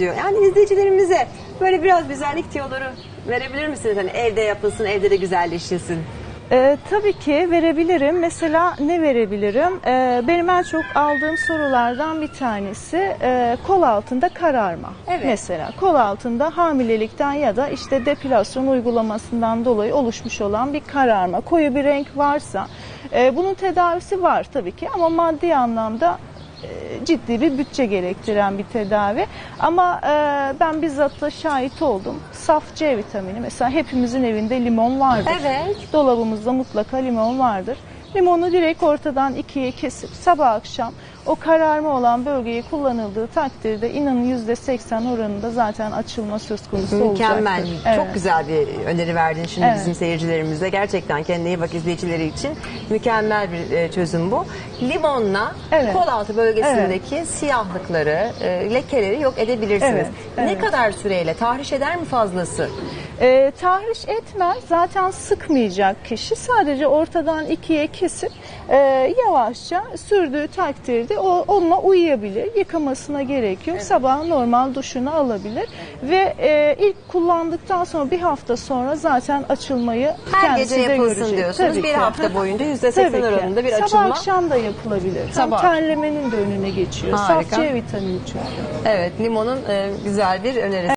istiyor. Yani izleyicilerimize böyle biraz güzellik tüyoları verebilir misiniz? Hani evde yapılsın, evde de güzelleşilsin. Tabii ki verebilirim. Mesela ne verebilirim? Benim en çok aldığım sorulardan bir tanesi kol altında kararma. Evet. Mesela kol altında hamilelikten ya da işte depilasyon uygulamasından dolayı oluşmuş olan bir kararma, koyu bir renk varsa bunun tedavisi var tabii ki ama maddi anlamda ciddi bir bütçe gerektiren bir tedavi. Ama ben bizzat da şahit oldum. Saf C vitamini mesela hepimizin evinde limon vardır. Evet. Dolabımızda mutlaka limon vardır. Limonu direkt ortadan ikiye kesip sabah akşam o kararma olan bölgeye kullanıldığı takdirde inanın %80 oranında zaten açılma söz konusu olacaktır. Mükemmel. Evet. Çok güzel bir öneri verdin şimdi Evet. bizim seyircilerimize. Gerçekten kendine iyi bak izleyicileri için mükemmel bir çözüm bu. Limonla Evet. kol altı bölgesindeki siyahlıkları, lekeleri yok edebilirsiniz. Evet, Ne evet. kadar süreyle? Tahriş eder mi fazlası? Tahriş etmez. Zaten sıkmayacak kişi. Sadece ortadan ikiye kesip yavaşça sürdüğü takdirde onunla uyuyabilir. Yıkamasına gerek yok. Evet. Sabah normal duşunu alabilir. Ve ilk kullandıktan sonra bir hafta sonra zaten açılmayı Her kendisi gece de yapılsın görecek. diyorsunuz. Tabii Bir ki. hafta boyunca Tabii %80 ki. oranında bir Sabah açılma. akşam da yapılabilir. Sabah. Terlemenin de önüne geçiyor. Harika. Saf C vitamini çünkü. Evet, limonun güzel bir önerisi.